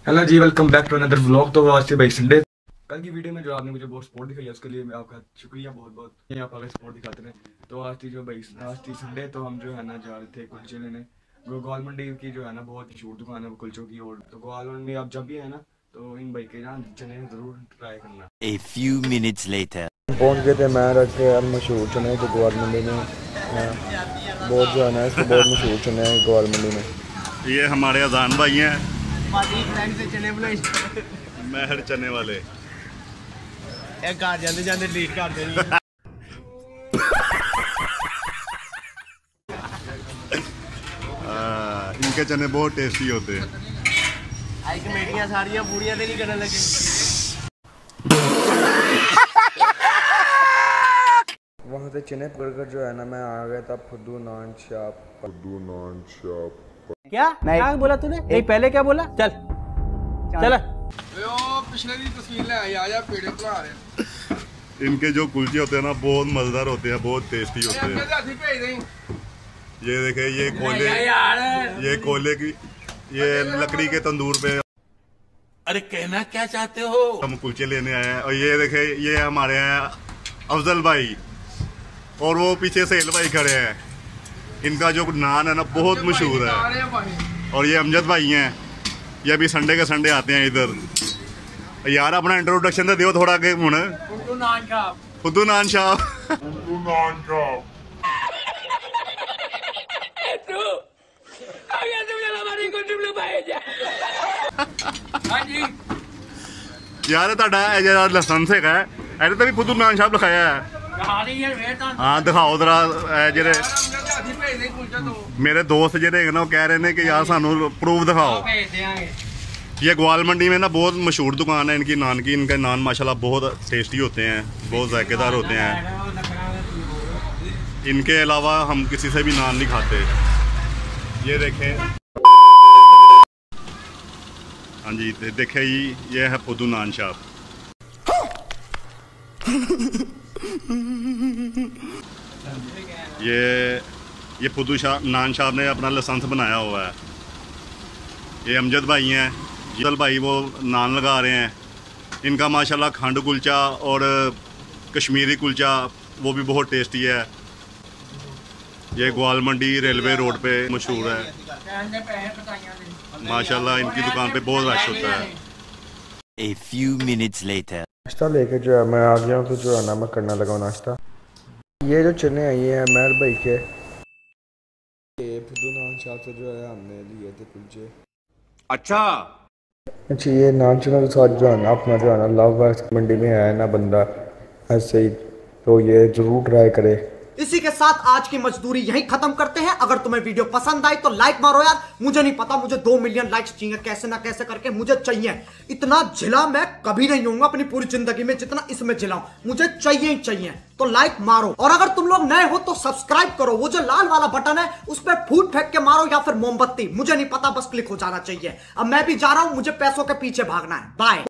Hello जी, welcome back to another vlog. तो आज से भाई संडे, कल की वीडियो में जो आपने मुझे बहुत सपोर्ट दिखाई है उसके लिए मैं आपका शुक्रिया बहुत बहुत। आप अगर सपोर्ट दिखाते रहे तो आज थी जो भाई आज थी संडे, तो हम जो है ना जा रहे थे कुलचे लेने। गोपाल मंडी की जो है ना बहुत मशहूर दुकान है वो कुलचों की। और तो गोपाल मंडी आप जब भी है ना तो इन भाई के यहाँ चने जरूर ट्राई करना। A few minutes later. पहुंच गए थे मैं रख के मशहूर चने जो गोपाल मंडी में बहुत जो है ना इसको बहुत मशहूर चने हैं गोपाल मंडी में। ये हमारे अजान भाई हैं से चने बनाई महर चने वाले। एक घर जाते जाते लीक कर देनी। इनके चने बहुत टेस्टी होते हैं। आई कमेटियां सारियां पूड़ियां नहीं करने लगे। वहाँ से चने पकड़कर जो है ना मैं आ गया था फुद्दू नान शॉप। क्या क्या बोला तूने? नहीं पहले क्या बोला? चल चल पिछले दी तस्वीर ले आया पेड़े बना रहे। इनके जो कुलचे होते हैं ना बहुत मजेदार होते हैं, बहुत टेस्टी होते हैं। ये देखे ये कोयले की ये लकड़ी के तंदूर पे अरे कहना क्या चाहते हो? हम कुलचे लेने आए हैं। और ये देखे ये हमारे हैं अफजल भाई और वो पीछे सेल भाई खड़े हैं। इनका जो नान है ना बहुत मशहूर है। और ये अमजद भाई हैं, ये अभी संडे के संडे आते हैं इधर। यार अपना इंट्रोडक्शन तो दियो थोड़ा के हुण। फुद्दू नान शाह यार ਤੁਹਾਡਾ ਜਿਹੜਾ ਲਾਇਸੈਂਸ ਹੈਗਾ ਇਹਦੇ ਤੇ ਵੀ ਫੁੱਦੂ ਨਾਨ ਸ਼ਾਹ ਲਿਖਾਇਆ ਹੈ। हाँ दिखाओ जरा जेरे मेरे दोस्त जेरे ना वो कह रहे हैं कि यार सानू प्रूफ दिखाओ। ये ग्वाल मंडी में ना बहुत मशहूर दुकान है इनकी नान की। इनके नान माशाल्लाह बहुत टेस्टी होते हैं, बहुत जायकेदार होते हैं। इनके अलावा हम किसी से भी नान नहीं खाते। ये देखें, हाँ जी देखे ये है फुद्दू नान शॉप। ये फुद्दू नान शाह ने अपना लाइसेंस बनाया हुआ है। ये अमजद भाई हैं, अफजल भाई वो नान लगा रहे हैं। इनका माशाल्लाह खंड कुलचा और कश्मीरी कुलचा वो भी बहुत टेस्टी है। ये ग्वाल मंडी रेलवे रोड पे मशहूर है माशाल्लाह। इनकी दुकान पे बहुत रश होता है। A few minutes later. नाश्ता लेके जो है मैं आ गया हूँ तो जो है ना मैं करने लगा नाश्ता। ये जो चने हैं ये हैं महर भाई के। ये फुद्दू नान शाह से जो है हमने लिए थे कुलचे। अच्छा ये नान चना के साथ जो है ना अपना जो है ना लव मंडी में है ना बंदा ऐसे ही, तो ये जरूर ट्राई करे। इसी के साथ आज की मजदूरी यहीं खत्म करते हैं। अगर तुम्हें वीडियो पसंद आई तो लाइक मारो यार। मुझे नहीं पता, मुझे 2 मिलियन लाइक्स चाहिए, कैसे ना कैसे करके मुझे चाहिए। इतना झिला मैं कभी नहीं होऊंगा अपनी पूरी जिंदगी में जितना इसमें झिलाऊं। मुझे चाहिए ही चाहिए, तो लाइक मारो। और अगर तुम लोग नए हो तो सब्सक्राइब करो। वो जो लाल वाला बटन है उस पर फूट फेंक के मारो या फिर मोमबत्ती, मुझे नहीं पता, बस क्लिक हो जाना चाहिए। अब मैं भी जा रहा हूं, मुझे पैसों के पीछे भागना है। बाय।